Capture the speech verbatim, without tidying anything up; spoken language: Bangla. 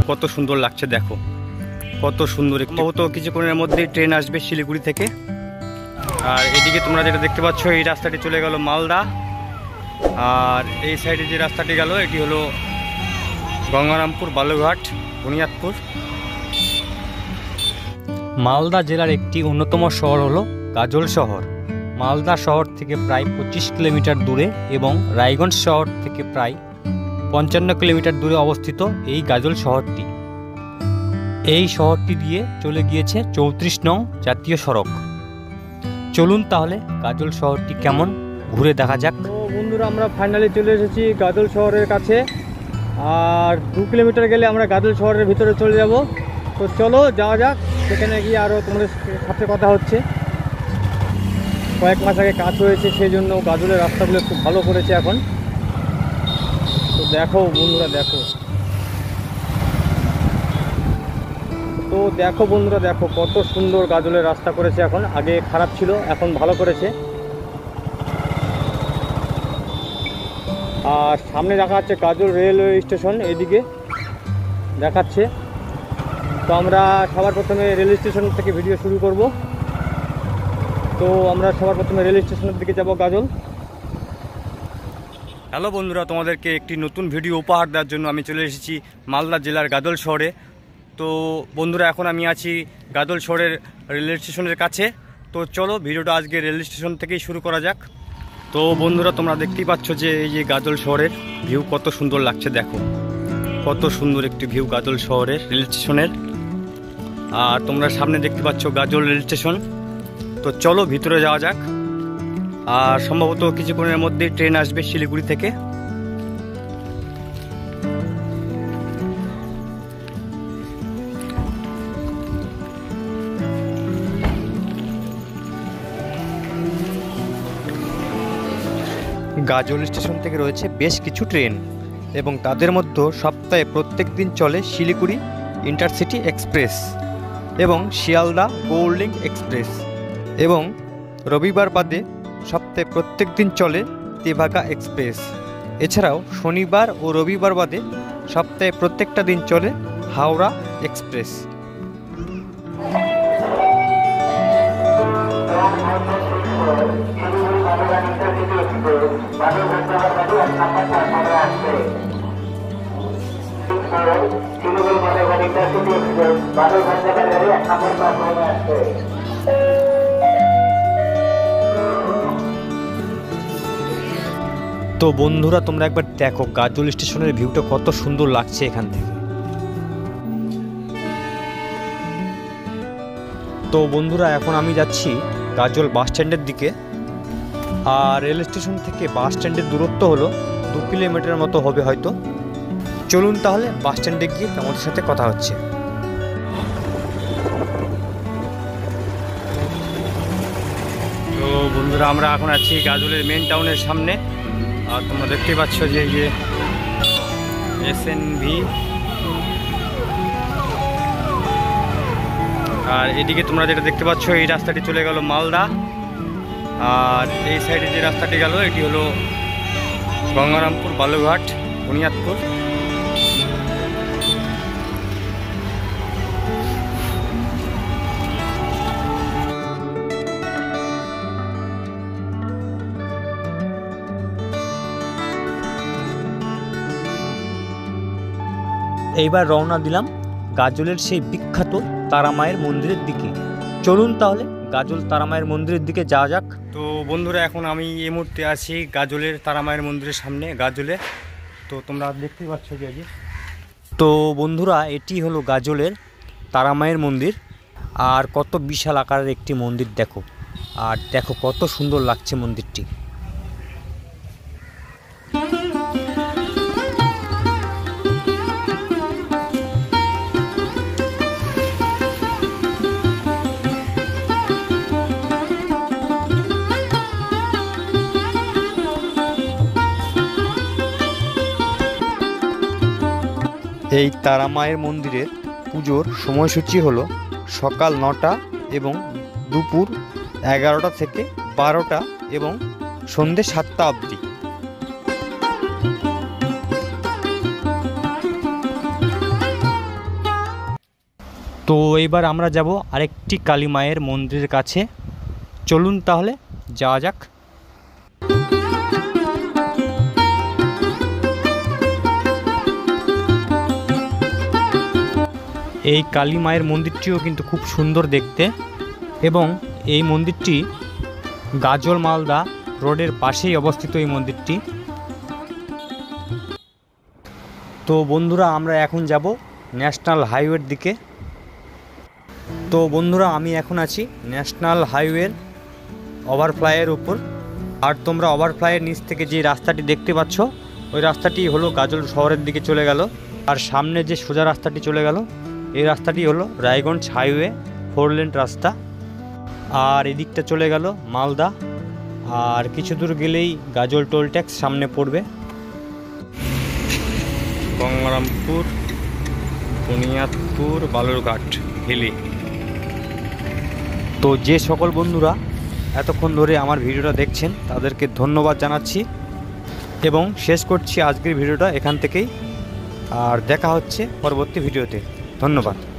কত সুন্দর লাগছে, দেখো কত সুন্দর। সম্ভবত কিছুক্ষণের মধ্যেই ট্রেন আসবে শিলিগুড়ি থেকে। আর এদিকে তোমরা যেটা দেখতে পাচ্ছ, এই রাস্তাটি চলে গেল মালদা, আর এই সাইডে যে রাস্তাটি গেল এটি হলো গঙ্গারামপুর, বালুরঘাট, বুনিয়াদপুর। মালদা জেলার একটি অন্যতম শহর হলো গাজল শহর। মালদা শহর থেকে প্রায় পঁচিশ কিলোমিটার দূরে এবং রায়গঞ্জ শহর থেকে প্রায় পঞ্চান্ন কিলোমিটার দূরে অবস্থিত এই গাজল শহরটি। এই শহরটি দিয়ে চলে গিয়েছে চৌত্রিশ নং জাতীয় সড়ক। চলুন তাহলে গাজল শহরটি কেমন ঘুরে দেখা যাক। তো বন্ধুরা, আমরা ফাইনালি চলে এসেছি গাজল শহরের কাছে, আর দু কিলোমিটার গেলে আমরা গাজল শহরের ভিতরে চলে যাব। তো চলো যাওয়া যাক, সেখানে গিয়ে আরও তোমাদের সাথে কথা হচ্ছে। কয়েক মাস আগে কাজ হয়েছে, সেই জন্য গাজলের রাস্তাগুলো একটু ভালো করেছে এখন। তো দেখো বন্ধুরা, দেখো তো দেখো বন্ধুরা দেখো কত সুন্দর গাজলের রাস্তা করেছে এখন। আগে খারাপ ছিল, এখন ভালো করেছে। আর সামনে দেখা যাচ্ছে গাজল রেলওয়ে স্টেশন, এদিকে দেখাচ্ছে। তো আমরা সবার প্রথমে রেল স্টেশন থেকে ভিডিও শুরু করব। তো আমরা সবার প্রথমে রেল স্টেশনের দিকে যাব, গাজল। হ্যালো বন্ধুরা, তোমাদেরকে একটি নতুন ভিডিও উপহার দেওয়ার জন্য আমি চলে এসেছি মালদা জেলার গাজল শহরে। তো বন্ধুরা, এখন আমি আছি গাজল শহরের রেল স্টেশনের কাছে। তো চলো ভিডিওটা আজকে রেল স্টেশন থেকেই শুরু করা যাক। তো বন্ধুরা, তোমরা দেখতেই পাচ্ছ যে এই যে গাজল শহরের ভিউ কত সুন্দর লাগছে, দেখো কত সুন্দর একটি ভিউ গাজল শহরের রেল স্টেশনের। আর তোমরা সামনে দেখতে পাচ্ছ গাজল রেল স্টেশন। তো চলো ভিতরে যাওয়া যাক। আর সম্ভবত কিছুক্ষণের মধ্যেই ট্রেন আসবে শিলিগুড়ি থেকে। গাজল স্টেশন থেকে রয়েছে বেশ কিছু ট্রেন, এবং তাদের মধ্যে সপ্তাহে প্রত্যেক দিন চলে শিলিগুড়ি ইন্টারসিটি এক্সপ্রেস এবং শিয়ালদা গৌড় এক্সপ্রেস, এবং রবিবার বাদে সপ্তাহে প্রত্যেক দিন চলে তেভাগা এক্সপ্রেস। এছাড়াও শনিবার ও রবিবার বাদে সপ্তাহে প্রত্যেকটা দিন চলে হাওড়া এক্সপ্রেস। তো বন্ধুরা, তোমরা একবার দেখো গাজল স্টেশনের ভিউটা কত সুন্দর লাগছে এখান থেকে। তো বন্ধুরা, এখন আমি যাচ্ছি গাজল বাস স্ট্যান্ডের দিকে। আর রেল স্টেশন থেকে বাস স্ট্যান্ডের দূরত্ব হলো দু কিলোমিটার মতো হবে হয়তো। চলুন তাহলে বাস স্ট্যান্ডে গিয়ে তোমাদের সাথে কথা হচ্ছে। তো বন্ধুরা, আমরা এখন আছি গাজলের মেন টাউনের সামনে। আর তোমরা দেখতেই পাচ্ছ যে এই যে এস এন ভি। আর এদিকে তোমরা যেটা দেখতে পাচ্ছ, এই রাস্তাটি চলে গেল মালদা, আর এই সাইডে যে রাস্তাটি গেল এটি হলো গঙ্গারামপুর, বালুরঘাট, বুনিয়াদপুর। এইবার রওনা দিলাম গাজলের সেই বিখ্যাত তারামায়ের মন্দিরের দিকে। চলুন তাহলে গাজল তারামায়ের মন্দিরের দিকে যাওয়া যাক। তো বন্ধুরা, এখন আমি এই মুহূর্তে আছি গাজলের তারামায়ের মন্দিরের সামনে, গাজলে। তো তোমরা দেখতেই পাচ্ছ যে আজ তো বন্ধুরা, এটি হলো গাজলের তারামায়ের মন্দির। আর কত বিশাল আকারের একটি মন্দির দেখো, আর দেখো কত সুন্দর লাগছে মন্দিরটি। এই তারামায়ের মন্দিরের পুজোর সময়সূচি হলো সকাল নটা এবং দুপুর এগারোটা থেকে বারোটা এবং সন্ধ্যে সাতটা অবধি। তো এইবার আমরা যাব আরেকটি কালী মায়ের মন্দিরের কাছে। চলুন তাহলে যাওয়া যাক। এই কালী মায়ের মন্দিরটিও কিন্তু খুব সুন্দর দেখতে, এবং এই মন্দিরটি গাজল মালদা রোডের পাশেই অবস্থিত এই মন্দিরটি। তো বন্ধুরা, আমরা এখন যাব ন্যাশনাল হাইওয়ের দিকে। তো বন্ধুরা, আমি এখন আছি ন্যাশনাল হাইওয়ের ওভারফ্লাইয়ের উপর। আর তোমরা ওভারফ্লাইয়ের নিচ থেকে যে রাস্তাটি দেখতে পাচ্ছ, ওই রাস্তাটি হলো গাজল শহরের দিকে চলে গেল। আর সামনে যে সোজা রাস্তাটি চলে গেল, এই রাস্তাটি হলো রায়গঞ্জ হাইওয়ে ফোর লেন রাস্তা। আর এদিকটা চলে গেল মালদা। আর কিছু দূর গেলেই গাজল টোল ট্যাক্স সামনে পড়বে। গঙ্গারামপুর, বুনিয়াদপুর, বালুরঘাট, হিলি। তো যে সকল বন্ধুরা এতক্ষণ ধরে আমার ভিডিওটা দেখছেন তাদেরকে ধন্যবাদ জানাচ্ছি, এবং শেষ করছি আজকের ভিডিওটা এখান থেকেই। আর দেখা হচ্ছে পরবর্তী ভিডিওতে। ধন্যবাদ।